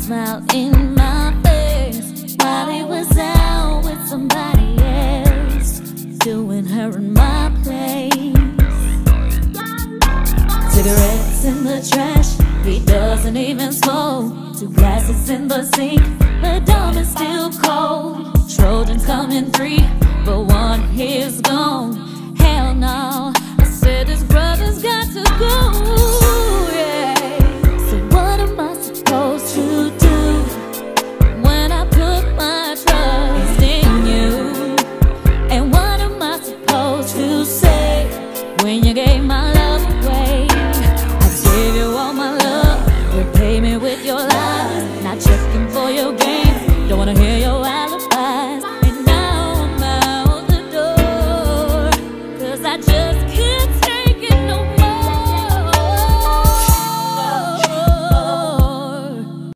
smile in my face while he was out with somebody else, doing her in my place. Cigarettes in the trash, he doesn't even smoke. 2 glasses in the sink, the dome is still cold. Trojans come in 3, but 1 is gone. Hell no, I said his brother's got to go.